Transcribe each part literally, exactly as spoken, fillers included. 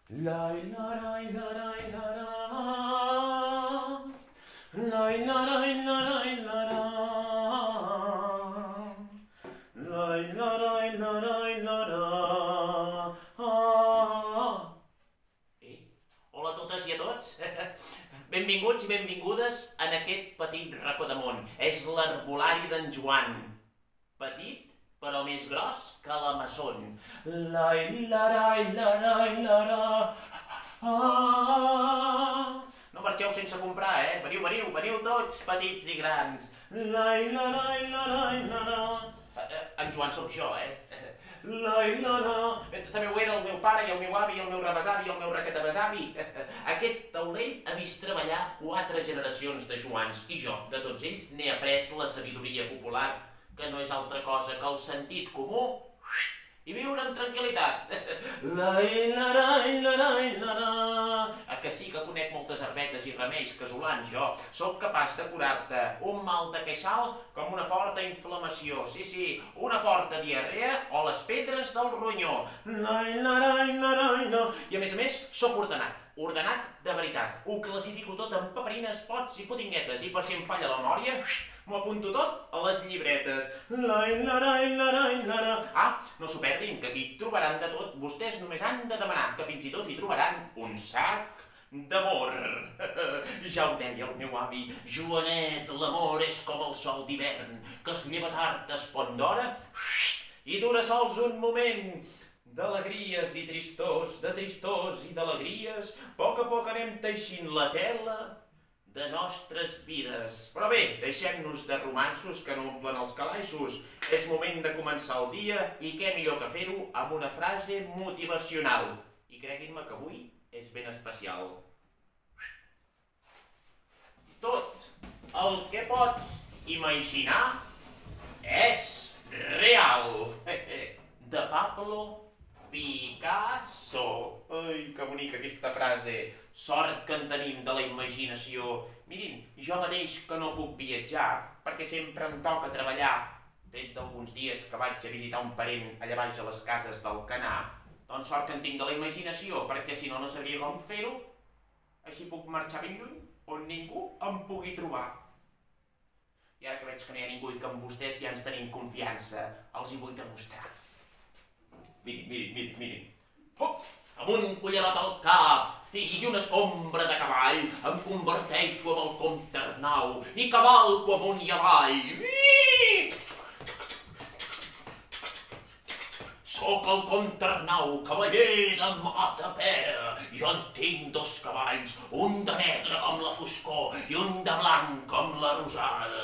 Lai la rai la rai la ra. Lai la rai la rai la ra. Lai la rai la rai la ra. Ei, hola a totes i a tots. Benvinguts i benvingudes en aquest petit racó de món. És l'herbolari d'en Joan. Petit, però més gros que l'Amazon. Lai, la, rai, la, rai, la, ra. Ah. No marxeu sense comprar, eh? Veniu, veniu, veniu tots, petits i grans. Lai, la, rai, la, rai, la, ra. En Joan sóc jo, eh? Lai, la, ra. També ho era el meu pare i el meu avi i el meu rebesavi i el meu requetabesavi. Aquest taulell ha vist treballar quatre generacions de Joans i jo, de tots ells, n'he après la sabidoria popular, que no és altra cosa que el sentit comú i viure amb tranquil·litat. Lai, la, rai, la, rai, la, ra. A que sí que conec moltes herbetes i remeis casolans, jo. Soc capaç de curar-te un mal de queixal com una forta inflamació. Sí, sí, una forta diarrea o les pedres del ronyó. Lai, la, rai, la, rai, la. I a més a més, soc ordenat. Ordenat de veritat. Ho classifico tot en paperines, pots i putinguetes. I per si em falla la memòria, m'ho apunto tot a les llibretes. Lai, la, rai, la, rai, la, ra. Ah, no s'ho perdin, que aquí trobaran de tot. Vostès només han de demanar, que fins i tot hi trobaran un sac d'amor. Ja ho deia el meu avi, Joanet, l'amor és com el sol d'hivern, que es lleva tard, es pon d'hora i dura sols un moment. D'alegries i tristors, de tristors i d'alegries, a poc a poc anem teixint la tela de nostres vides. Però bé, deixem-nos de romanços que no omplen els calaixos. És moment de començar el dia i què millor que fer-ho amb una frase motivacional. I creguin-me que avui és ben especial. Tot el que pots imaginar és real. De Pablo Picasso. Ai, que bonica aquesta frase. Sort que en tenim de la imaginació. Mirin, jo mateix que no puc viatjar, perquè sempre em toca treballar, tret d'alguns dies que vaig a visitar un parent allà baix a les cases del Canà, doncs sort que en tinc de la imaginació, perquè si no, no sabria com fer-ho. Així puc marxar ben lluny, on ningú em pugui trobar. I ara que veig que no hi ha ningú i que amb vostès ja ens tenim confiança, els hi vull demostrar. Mirin, mirin, mirin, mirin. Oh, amb un cullerot al cap i una escombra de cavall em converteixo en el comte Arnau i cavalco amunt i avall. Soc el comte Arnau, cavaller de Matapera. Jo en tinc dos cavalls, un de negre com la foscor i un de blanc com la rosada.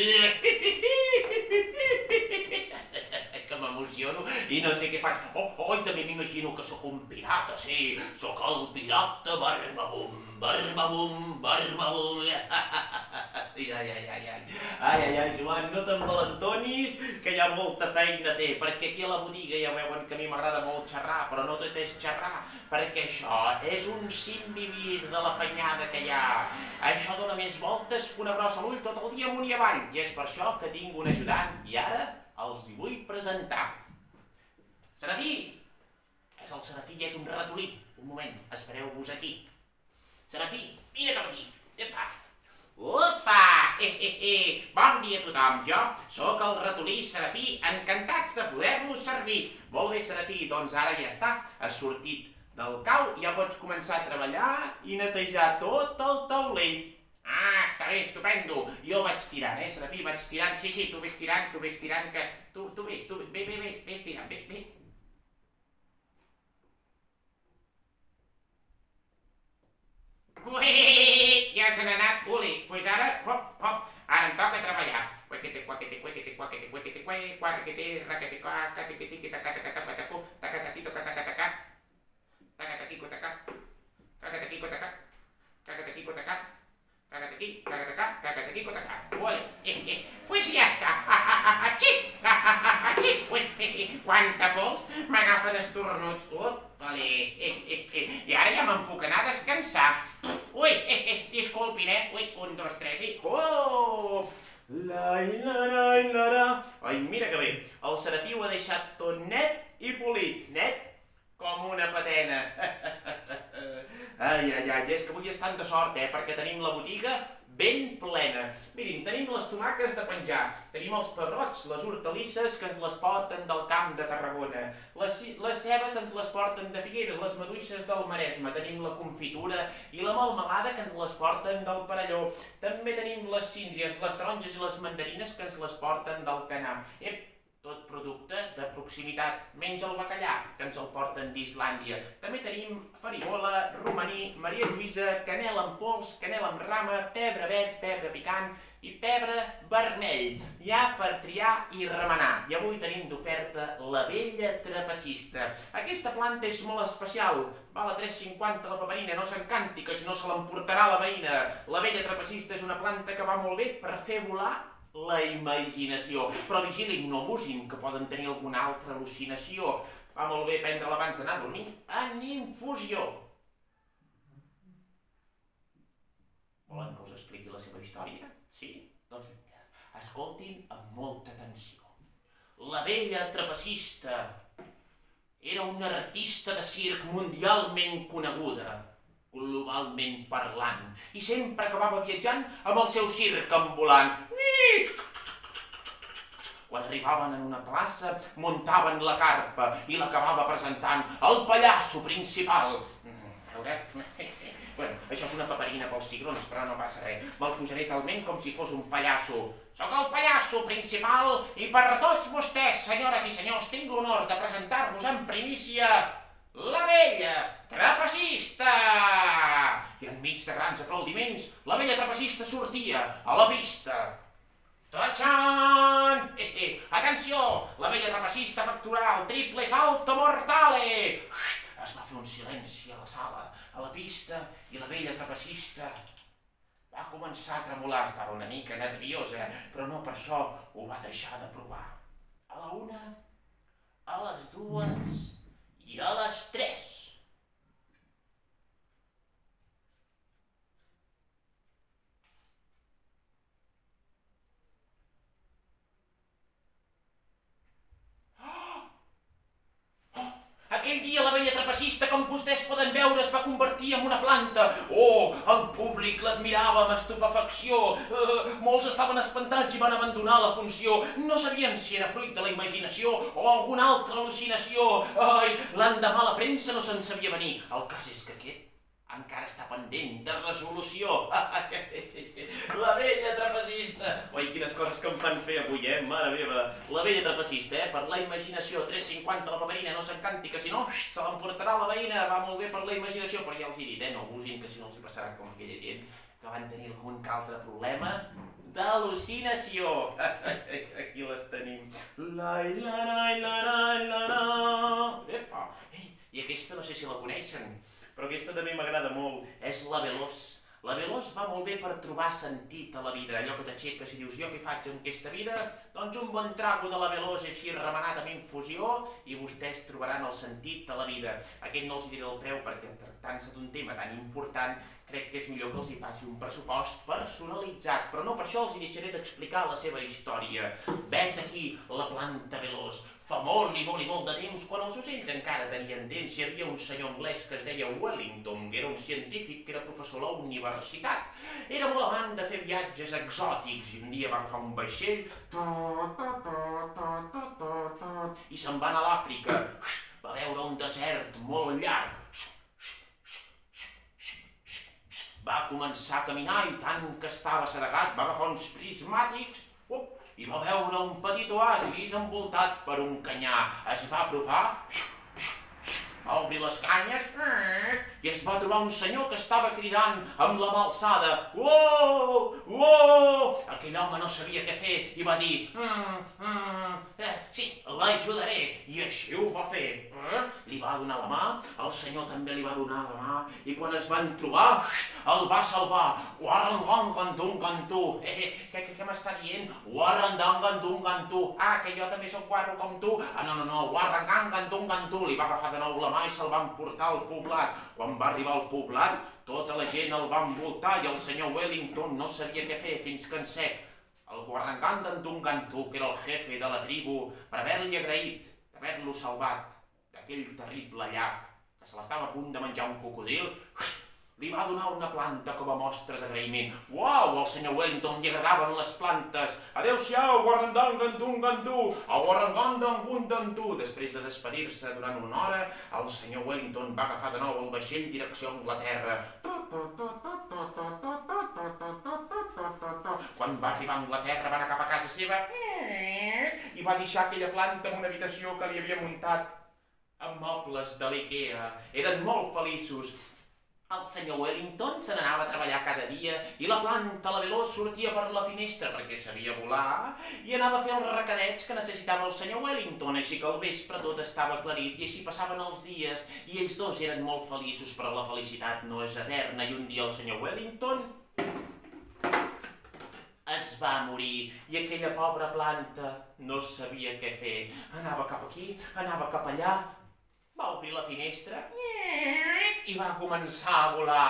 Que m'emociono i no sé què faig. Oh, oh, i també m'imagino que sóc un pirata, sí. Sóc el pirata Barbabum, Barbabum, Barbabum. Ai, ai, ai, ai, ai. Ai, ai, ai, Joan, no t'envalentonis, que hi ha molta feina a fer, perquè aquí a la botiga ja veuen que a mi m'agrada molt xerrar, però no tot és xerrar, perquè això és un sinvivir de la fenyada que hi ha. Això dona més voltes que una brossa a l'ull tot el dia amunt i avall, i és per això que tinc un ajudant, i ara els hi vull presentar. Serafí! És el Serafí i és un ratolí. Un moment, espereu-vos aquí. Serafí, vine cap aquí. Epa! Opa! Eh, eh, eh! Bon dia a tothom, jo sóc el ratolí Serafí, encantats de poder-los servir. Molt bé, Serafí, doncs ara ja està, has sortit del cau i ja pots començar a treballar i netejar tot el taulell. Ah, està bé, estupendo. Jo vaig tirant, eh, Serafí, vaig tirant. Sí, sí, tu ves tirant, tu ves tirant, que... Tu, tu ves, tu... Bé, bé, bé, ves tirant, bé, bé. Ué, ja se n'ha anat, uli. Pues ara, hop, hop, ara em toca treballar. Quaquete, quaquete, quaquete, quaquete, quaquete, quaquete, quaquete, raquete, quaquete, quaquete, tacataca, tacataco, tacatatito, tacataca, tacataquico, taca, tacataquico, taca, tacataquico, taca. Cágate aquí, cágate acá, cágate aquí, cágate acá. Vale, eh, eh. Pues ja està. Xis! Xis! Ui, eh, eh. Quanta pols m'agafen estornuts. Opale, eh, eh, eh. I ara ja me'n puc anar a descansar. Ui, eh, eh. Disculpin, eh. Ui, un, dos, tres i... Oh! Lai, la, la, la, la. Ai, mira que bé. El Serafí ho ha deixat tot net i polit. Net Com una patena. Ai, ai, ai, és que avui és tanta sort, eh, perquè tenim la botiga ben plena. Mirin, tenim les tomaques de penjar, tenim els pebrots, les hortalisses que ens les porten del Camp de Tarragona, les, les cebes ens les porten de Figueres, les maduixes del Maresme, tenim la confitura i la melmelada que ens les porten del Perelló. També tenim les síndries, les taronges i les mandarines que ens les porten del Canà. Ep, tot producte de proximitat, menys el bacallà, que ens el porten d'Islàndia. També tenim farigola, romaní, Maria Lluïsa, canela en pols, canela en rama, pebre verd, pebre picant i pebre vermell. Hi ha per triar i remenar. I avui tenim d'oferta l'abella trapecista. Aquesta planta és molt especial. Val a tres cinquanta la paperina, no s'encanti, que si no se l'emportarà la veïna. L'abella trapecista és una planta que va molt bé per fer volar la imaginació. Però vigilin, no abusin, que poden tenir alguna altra al·lucinació. Va molt bé prendre-la abans d'anar a dormir en infusió. Volen que us expliqui la seva història? Sí? Doncs vinga, escoltin amb molta atenció. L'abella trapecista era una artista de circ mundialment coneguda, globalment parlant, i sempre acabava viatjant amb el seu circ ambulant. Quan arribaven en una plaça, muntaven la carpa i l'acabava presentant el pallasso principal. Veureu? Bueno, això és una paperina pels cigrons, però no passa res. Me'l posaré talment com si fos un pallasso. Soc el pallasso principal i per a tots vostès, senyores i senyors, tinc l'honor de presentar-vos en primícia l'abella trapecista! I enmig de grans aplaudiments, l'abella trapecista sortia a la pista. Tachan! Eh, eh, atenció! L'abella trapecista facturà el triple salto mortale! Es va fer un silenci a la sala, a la pista, i l'abella trapecista va començar a tremolar. Estava una mica nerviosa, però no per això ho va deixar de provar. A la una, a les dues i a les tres. Aquell dia l'abella trapecista, com vostès poden veure, es va convertir en una planta. Oh, el públic l'admirava amb estupefacció. Uh, molts estaven espantats i van abandonar la funció. No sabien si era fruit de la imaginació o alguna altra al·lucinació. Ai, l'endemà la premsa no se'n sabia venir. El cas és que aquest encara està pendent de resolució. L'abella trapecista. Oi, quines coses que em fan fer avui, eh? Mare meva. L'abella trapecista, eh? Per la imaginació. tres cinquanta la paperina, no s'encanti, que si no se l'emportarà la veïna. Va molt bé per la imaginació, però ja els he dit, eh? No abusin, que si no els hi passarà com aquella gent que van tenir algun que altre problema d'al·lucinació. Aquí les tenim. Lai, larai, larai, larai. Epa! I aquesta no sé si la coneixen, però aquesta també m'agrada molt, és la Veloç. La Veloç va molt bé per trobar sentit a la vida, allò que t'aixeques i dius, jo què faig en aquesta vida? Doncs un bon trago de la Veloç així remenat amb infusió i vostès trobaran el sentit de la vida. Aquest no els diré el preu perquè tractant-se d'un tema tan important crec que és millor que els hi passi un pressupost personalitzat, però no per això els hi deixaré d'explicar la seva història. Vet aquí la planta Veloç. Fa molt i molt i molt de temps, quan els ocells encara tenien dents, hi havia un senyor anglès que es deia Wellington, que era un científic que era professor a la universitat. Era molt amant de fer viatges exòtics i un dia va agafar un vaixell i se'n va anar a l'Àfrica. Va veure un desert molt llarg. Va començar a caminar i tant que estava assedegat va agafar uns prismàtics i va veure un petit oasis envoltat per un canyar. Es va apropar, va obrir les canyes i es va trobar un senyor que estava cridant amb la mà alçada. Uoh! Uoh! Aquell home no sabia què fer i va dir mm, mm, eh, sí, l'ajudaré. I així ho va fer. Eh? Li va donar la mà, el senyor també li va donar la mà i quan es van trobar el va salvar. Guarrandongantungantu. Eh, eh, què, què, què m'està dient? Guarrandongantungantu. Ah, que jo també soc guarro com tu. Ah, no, no, no, guarrangantungantu. Li va agafar de nou la mà i se'l van portar al poblat. Quan va arribar al poblat, tota la gent el va envoltar i el senyor Wellington no sabia què fer fins que en sec el Guarrangantungantu, que era el jefe de la tribu, per haver-li agraït d'haver-lo salvat aquell terrible llac, que se l'estava a punt de menjar un cocodril, li va donar una planta com a mostra d'agraïment. Uau, al senyor Wellington li agradaven les plantes. Adéu-siau, guarrandangantungantu, au guarrangandangundantu. Després de despedir-se durant una hora, el senyor Wellington va agafar de nou el vaixell direcció a Anglaterra. Quan va arribar a Anglaterra va anar cap a casa seva i va deixar aquella planta en una habitació que li havia muntat amb mobles de l'Ikea. Eren molt feliços. El senyor Wellington se n'anava a treballar cada dia i la planta, la Veloç, sortia per la finestra perquè sabia volar i anava a fer els recadets que necessitava el senyor Wellington, així que al vespre tot estava aclarit i així passaven els dies i ells dos eren molt feliços, però la felicitat no és eterna i un dia el senyor Wellington es va morir i aquella pobra planta no sabia què fer. Anava cap aquí, anava cap allà, va obrir la finestra i va començar a volar.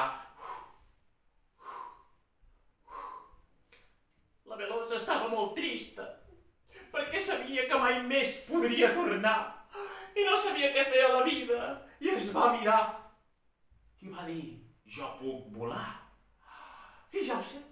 La Veloç estava molt trista, perquè sabia que mai més podria tornar i no sabia què fer a la vida. I es va mirar i va dir, jo puc volar. I ja ho sé.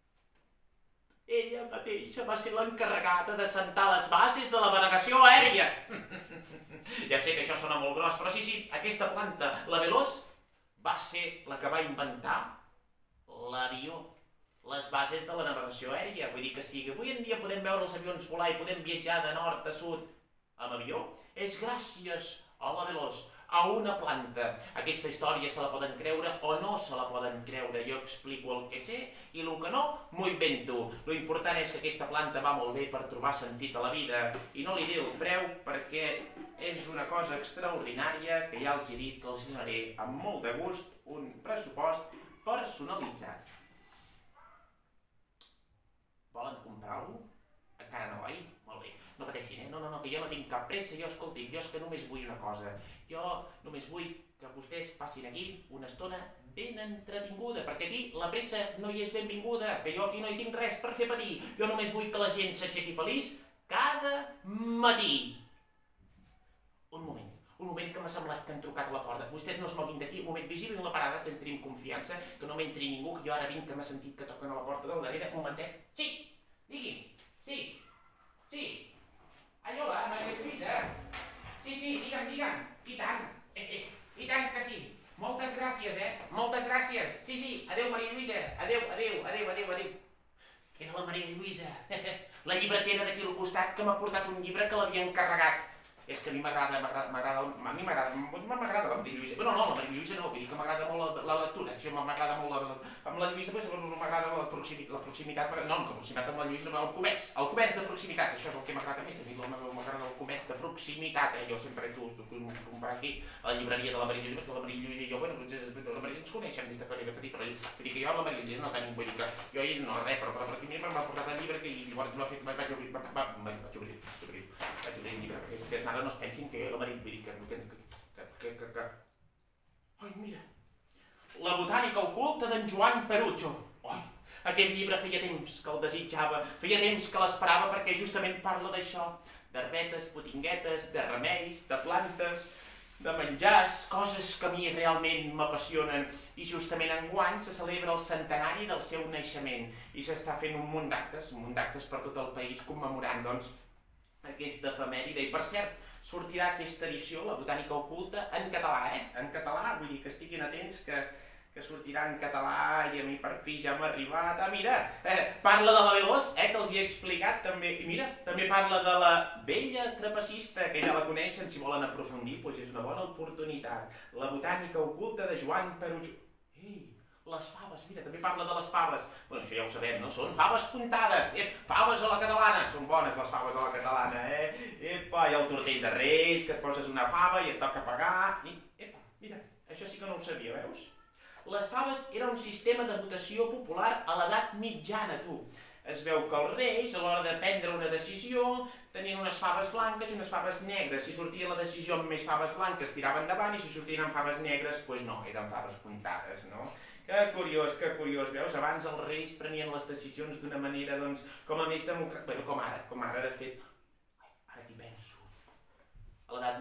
Ella mateixa va ser l'encarregada de sentar les bases de la navegació aèria. Ja sé que això sona molt gros, però sí, sí, aquesta planta, la Veloç, va ser la que va inventar l'avió, les bases de la navegació aèria. Vull dir que si avui en dia podem veure els avions volar i podem viatjar de nord a sud amb avió, és gràcies a la Veloç, a una planta. Aquesta història se la poden creure o no se la poden creure. Jo explico el que sé i el que no m'ho invento. L'important és que aquesta planta va molt bé per trobar sentit a la vida i no li diré el preu perquè és una cosa extraordinària que ja els he dit que els donaré amb molt de gust un pressupost personalitzat. Volen comprar-lo? Encara no, oi? Molt bé. No pateixin, eh? No, no, no, que jo no tinc cap pressa, jo, escolti, jo és que només vull una cosa. Jo només vull que vostès passin aquí una estona ben entretinguda, perquè aquí la pressa no hi és benvinguda, que jo aquí no hi tinc res per fer patir. Jo només vull que la gent s'aixequi feliç cada matí. Un moment, un moment que m'ha semblat que han trucat a la porta. Vostès no es moguin d'aquí, un moment, vigilin la parada, que ens tenim confiança, que no m'entri ningú, que jo ara vinc que m'ha sentit que toquen a la porta del darrere. Un momentet. Sí, digui'm. Sí, sí. Ai, hola, Maria Lluïsa. Sí, sí, digue'm, digue'm. I tant, eh, eh, i tant que sí. Moltes gràcies, eh? Moltes gràcies. Sí, sí, adéu, Maria Lluïsa. Adéu, adéu, adéu, adéu, adéu. Era la Maria Lluïsa, la llibretera d'aquí al costat que m'ha portat un llibre que l'havia encarregat. És que a mi m'agrada, m'agrada, a mi m'agrada, m'agrada la Maria Lluïsa. No, no, la Maria Lluïsa no, vull dir que m'agrada molt la lectura. Això m'agrada molt la... Amb la Lluïsa m'agrada la proximitat, no, la proximitat amb la Lluïsa, el comerç, el comerç de proximitat, això és el que m'agrada més. A mi m'agrada el comerç de proximitat, eh? Jo sempre he de comprar aquí a la llibreria de la Maria Lluïsa, perquè la Maria Lluïsa i jo, bueno, la Maria ens coneixem des de que era petit, però vull dir que jo amb la Maria Lluïsa no tenim, vull dir que jo no res, però per aquí m'ha portat el llibre i llavors m'ha fet, vaig obrir, vaig obrir, vaig obrir el llibre, perquè vostès ara no es pensin que la Maria, vull dir que, que, que, que, que... Ai, mira, la botànica oculta d'en Joan Perucho. Ai, aquest llibre feia temps que el desitjava, feia temps que l'esperava perquè justament parla d'això, d'herbetes, potinguetes, de remeis, de plantes, de menjars, coses que a mi realment m'apassionen. I justament enguany se celebra el centenari del seu naixement i s'està fent un munt d'actes, un munt d'actes per tot el país commemorant, doncs, aquesta efemèride. I per cert, sortirà aquesta edició, la botànica oculta, en català, eh? En català, vull dir que estiguin atents que, que sortirà en català i a mi per fi ja m'ha arribat. Ah, mira, eh, parla de la Veloç, eh, que els hi he explicat també. I mira, també parla de la vella trapecista, que ja la coneixen, si volen aprofundir, doncs és una bona oportunitat. La botànica oculta de Joan Perucho. Ei, les faves, mira, també parla de les faves. Bueno, això ja ho sabem, no? Són faves comptades. Eh, faves a la catalana. Són bones les faves a la catalana, eh? Epa, i el tortell de Reis, que et poses una fava i et toca pagar. I, epa, mira, això sí que no ho sabia, veus? Les faves era un sistema de votació popular a l'edat mitjana, tu. Es veu que els reis, a l'hora de prendre una decisió, tenien unes faves blanques i unes faves negres. Si sortia la decisió amb més faves blanques, tiraven endavant, i si sortien amb faves negres, doncs no, eren faves comptades, no? Que curiós, que curiós, veus? Abans els reis prenien les decisions d'una manera, doncs, com a més democràtica. Bueno, com ara, com ara, de fet. Ai, ara t'hi penso. A l'edat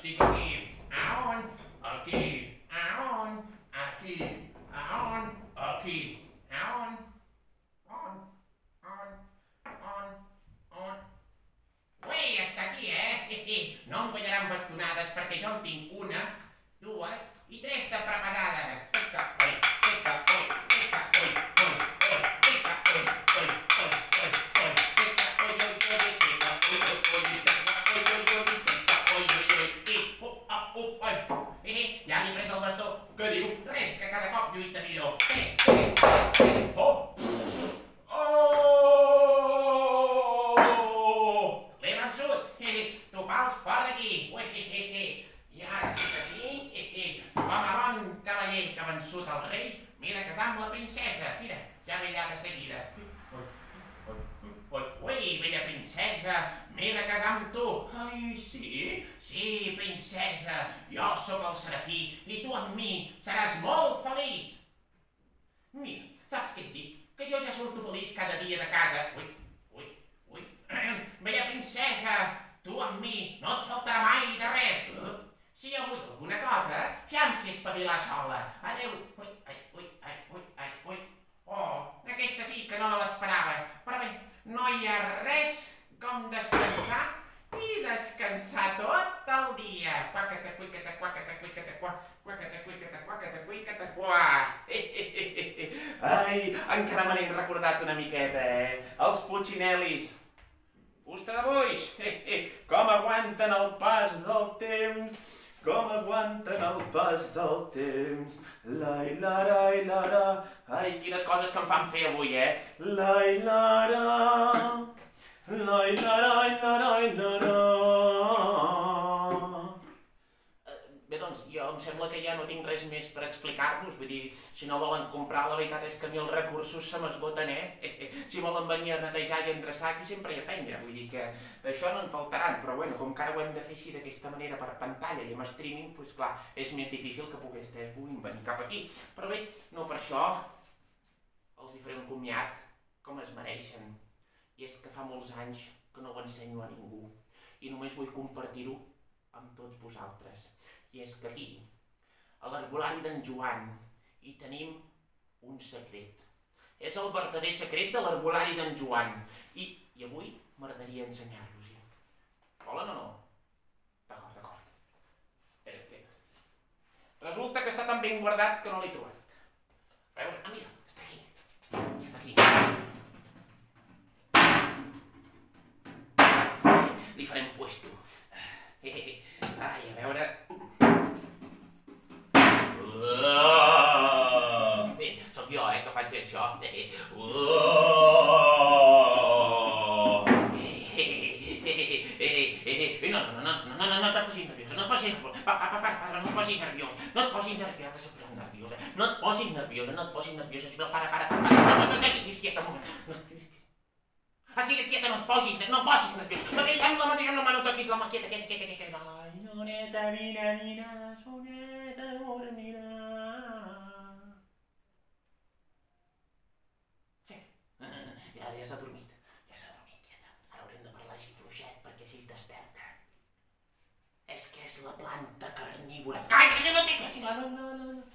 Estic aquí. A on? Aquí. A on? Aquí. A on? Aquí. A on? On? On? On? On? Ui, està aquí, eh? No em guanyaran bastonades perquè jo en tinc una, dues i tres de preparades. Pica, oi, pica, oi, pica, oi, oi, oi, pica, oi, oi, oi, oi, oi, pica, oi, oi, oi, pica, oi, oi, oi, pica, oi, oi, oi, pica, oi, oi, oi, i, up, up, up, oi. Eh, ja li he pres el bastó. Què diu? Res, que cada cop lluita millor. Eh, eh, eh, eh, oh! Que ha vençut el rei, m'he de casar amb la princesa. Mira, ja ve allà de seguida. Ui, bella princesa, m'he de casar amb tu. Ai, sí? Sí, princesa, jo sóc el Serafí i tu amb mi seràs molt feliç. Mira, saps què et dic? Que jo ja surto feliç cada dia de casa. Ui, ui, ui. Bella princesa, tu amb mi no et faltarà mai de res. Si jo vull alguna cosa, ja em sé espavilar sola. Adéu. Ui, ai, ui, ai, ui, ai, ui. Oh, aquesta sí que no me l'esperava. Però bé, no hi ha res com descansar i descansar tot el dia. Quaqueta, cuiqueta, quaqueta, cuiqueta, quaqueta, cuiqueta, quaqueta, cuiqueta, quaqueta. Ai, encara me n'he recordat una miqueta, eh? Els Puccinellis. Fusta de boix. Com aguanten el pas del temps. Com aguanten el pas del temps. Lai, la, rai, la, ra. Ai, quines coses que em fan fer avui, eh? Lai, la, ra. Lai, la, rai, la, rai, la, ra. Bé, doncs, jo em sembla que ja no tinc res més per explicar-vos. Vull dir, si no volen comprar, la veritat és que a mi els recursos se m'esgoten, eh? Si volen venir a netejar i endreçar, aquí sempre hi ha feina. Vull dir que d'això no en faltaran, però bueno, com que ara ho hem de fer així d'aquesta manera per pantalla i amb streaming, doncs clar, és més difícil que poguestes puguin venir cap aquí. Però bé, no per això els hi faré un comiat com es mereixen. I és que fa molts anys que no ho ensenyo a ningú i només vull compartir-ho amb tots vosaltres. I és que aquí, a l'herbolari d'en Joan, hi tenim un secret. És el verdader secret de l'herbolari d'en Joan. I, i avui m'agradaria ensenyar-los-hi. Volen o no? D'acord, d'acord. Espera, espera. Resulta que està tan ben guardat que no l'he trobat. A veure, ah, mira, està aquí. Està aquí. Li farem puesto. Ai, a veure... Bé, sóc jo, eh, que faig això. No, no, no, no, no, no et posis nerviosa, no et posis nerviosa. Pa, pa, pa, para, no et posis nerviosa. No et posis nerviosa, soc tan nerviosa. No et posis nerviosa, no et posis nerviosa. Sisplau, para, para, para, para. No, no, no, estiguis quieta, un moment. Estiguis quieta, no et posis, no et posis nerviosa. No deixem la mà, deixem la mà, no toquis la mà, quieta, quieta, quieta, quieta. Ai, soneta, mira, mira, soneta, dormirà. Sí, ja, ja s'ha dormit, ja s'ha dormit, quieta. Ara haurem de parlar així fluixet perquè si es desperta. És que és la planta carnívora. Calla, que no tinc... No, no, no, no, no.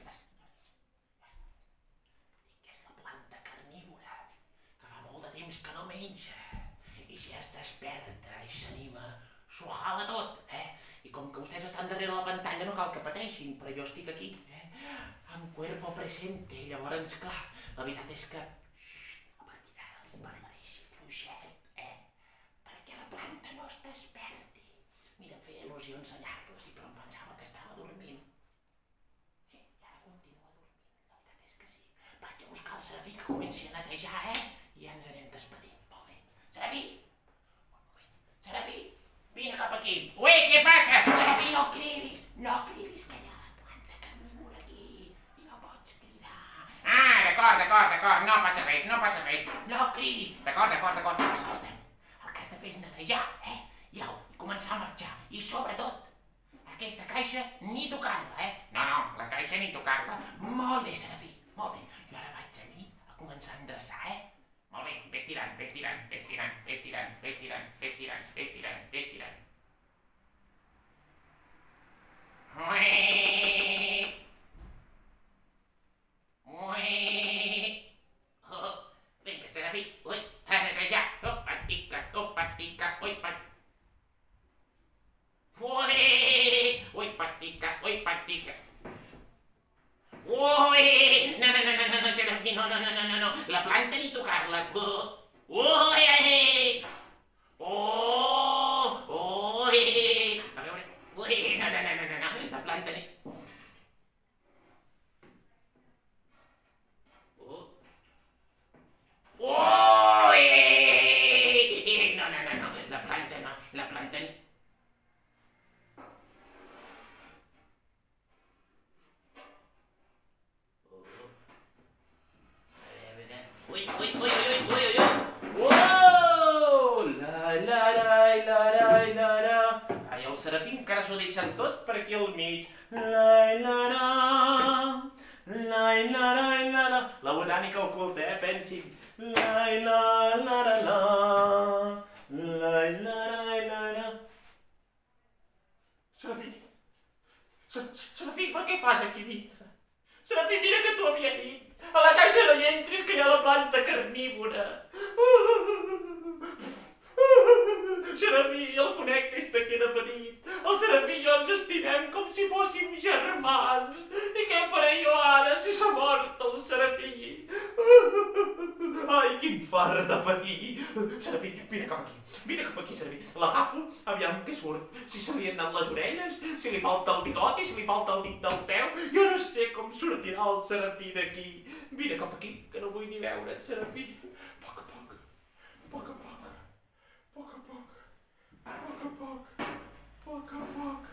Que és la planta carnívora, que fa molt de temps que no menja. I si es desperta i s'anima, s'ho jala tot, eh? I com que vostès estan darrere la pantalla no cal que pateixin, però jo estic aquí, eh? Amb cuerpo presente, llavors, clar, la veritat és que... Xxt, a partir d'ara els parlaré així fluixet, eh? Perquè la planta no es desperti. Mira, em feia il·lusió ensenyar-los, però em pensava que estava dormint. Sí, i ara continua dormint, la veritat és que sí. Vaig a buscar el Serafí que comenci a netejar, eh? I ja ens anem despedint. Molt bé. Serafí! Un moment. Serafí! Vine cap aquí. Ui, què passa? Serafí, no cridis, no cridis, que hi ha la planta carnívora aquí i no pots cridar. Ah, d'acord, d'acord, d'acord, no passa res, no passa res. No cridis. D'acord, d'acord, d'acord. Escolta'm, el que has de fer és netejar, eh? I au, i començar a marxar. I sobretot, aquesta caixa ni tocar-la, eh? No, no, la caixa ni tocar-la. Molt bé, Serafí, molt bé. Jo ara vaig allí a començar a endreçar, eh? Molt bé, ves tirant, ves tirant, ves tirant, ves tirant, ves tirant, ves tirant, ves tirant, ves tirant. Larai, larai, lara. Ai, el Serafí encara s'ho deixen tot per aquí al mig. Lai, lara, lai, larai, lara. La botànica oculta, eh? Pensi. Lai, la, lara, la. Lai, larai, lara. Serafí. Serafí, per què fas aquí dintre? Serafí, mira que t'ho havia dit. A la caixa no hi entris, que hi ha la planta carnívora. Serafí, el conec des que era petit. El Serafí i jo ens estimem com si fóssim germans. I què faré jo ara si s'ha mort el Serafí? Ai, quin fart de patir. Serafí, vine cap aquí. Vine cap aquí, Serafí. L'agafo, aviam què surt. Si se li han anat les orelles, si li falta el bigoti, si li falta el dit del peu. Jo no sé com sortirà el Serafí d'aquí. Vine cap aquí, que no vull ni veure't, Serafí. A poc a poc, a poc a poc, a poc a poc, a poc a poc, a poc a poc.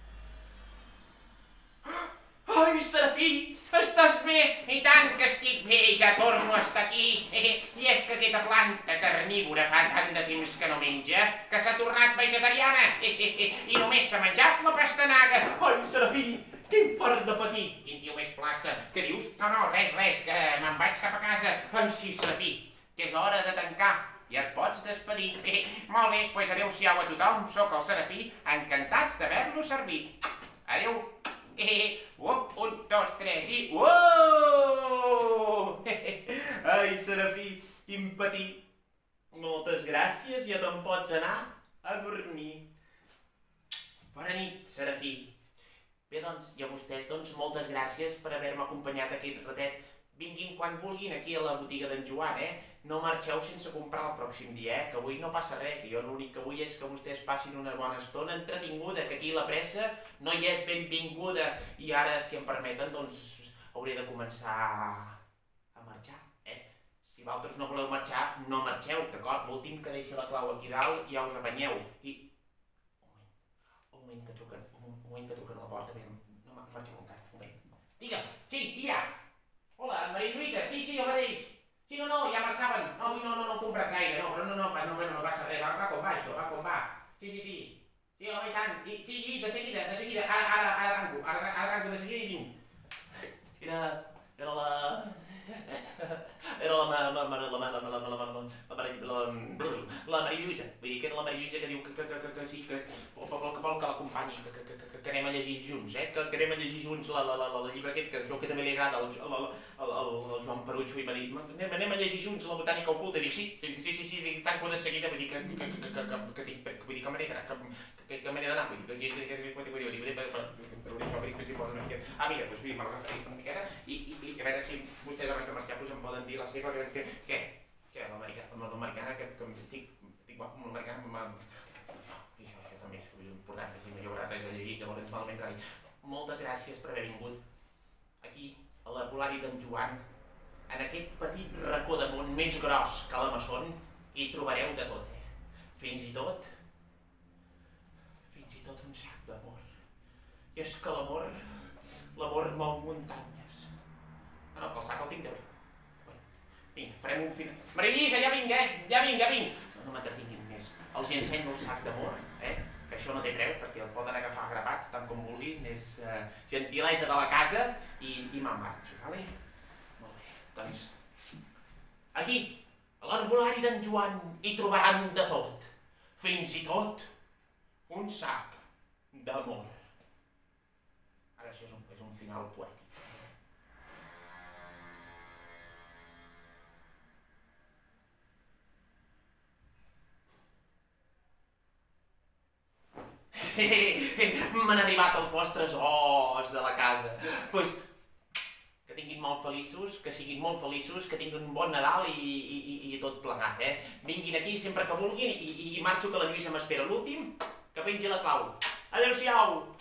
Ai, Serafí, estàs bé? I tant que estic bé, ja torno a estar aquí. I és que aquesta planta carnívora fa tant de temps que no menja que s'ha tornat vegetariana i només s'ha menjat la pastanaga. Ai, Serafí, quin fart de patir. Quin tio més plasta. Què dius? No, no, res, res, que me'n vaig cap a casa. Ai, sí, Serafí, que és hora de tancar. Ja et pots despedir. Molt bé, doncs adeu-siau a tothom. Soc el Serafí, encantats d'haver-lo servit. Adeu. Uop, un, dos, tres i... Uooo! Ai, Serafí, quin patir. Moltes gràcies, ja te'n pots anar a dormir. Bona nit, Serafí. Bé, doncs, i a vostès, doncs, moltes gràcies per haver-me acompanyat aquest ratet. Vinguin quan vulguin aquí a la botiga d'en Joan, eh? No marxeu sense comprar el pròxim dia, eh? Que avui no passa res, que jo l'únic que vull és que vostès passin una bona estona entretinguda, que aquí la pressa no hi és benvinguda. I ara, si em permeten, doncs, hauré de començar a marxar, eh? Si vosaltres no voleu marxar, no marxeu, d'acord? L'últim que deixa la clau aquí dalt, ja us apanyeu. I... Un moment, un moment que truquen, un moment que truquen a la porta, bé, no marxeu encara, un moment. Digue'm, sí, dia! Hola, Maria Lluïsa, sí, sí, el mateix. Sí, no, no, ja marxaven. No, avui no, no, no he comprat gaire, no, però no, no, no, no, no passa res, va, va com va això, va com va. Sí, sí, sí. Sí, home, i tant, I, sí, i de seguida, de seguida, ara, ara, ara arranco, ara, ara arranco de seguida i vinc. Era, era la... Era la ma... la ma... la ma... la ma... la ma... la ma... la Maria Lluïsa. Vull dir que era la Maria Lluïsa que diu que, que, que, que sí, que vol que l'acompanyi, que, que, que, que anem a llegir junts, eh? Que, que anem a llegir junts la, la, la, la llibre aquest, que es veu que també li agrada al Joan Perucho, i m'ha dit, anem a llegir junts la botànica oculta. I dic, sí, sí, sí, sí, tanco de seguida, vull dir que, que, que, que, que, que, vull dir que me n'he d'anar, que, que me n'he d'anar, vull dir que, que, que, vull dir, vull dir, ah, mira, doncs m'ha referit una miqueta, i, i, a veure si vostès abans de marxar em poden dir la seva, que, que, que l'americana, que estic, estic guapo amb l'americana, i això, això també és important, que si no hi haurà res a llegir, que llavors malament rai. Moltes gràcies per haver vingut aquí, a l'herbolari d'en Joan, en aquest petit racó de món més gros que la Maçon, hi trobareu de tot, eh? Fins i tot, fins i tot un sac d'amor. I és que l'amor, l'amor mou muntanyes. No, no, que el sac el tinc de bé. Vinga, farem un final. Maria Lluïsa, ja vinc, eh? Ja vinc, ja vinc. No m'entretinguin més. Els hi ensenyo el sac d'amor, eh? Que això no té preu, perquè el poden agafar grapats tant com vulguin. És uh, gentilesa de la casa i, i me'n marxo, vale? Molt bé, doncs... Aquí, a l'herbolari d'en Joan, hi trobaran de tot. Fins i tot un sac d'amor. Ara això és un, és un final poètic. M'han arribat els vostres os de la casa. Doncs pues, que tinguin molt feliços, que siguin molt feliços, que tinguin un bon Nadal i, i, i, i tot plegat, eh? Vinguin aquí sempre que vulguin i, i marxo que la Lluïsa m'espera. L'últim, que pengi la clau. Adéu-siau!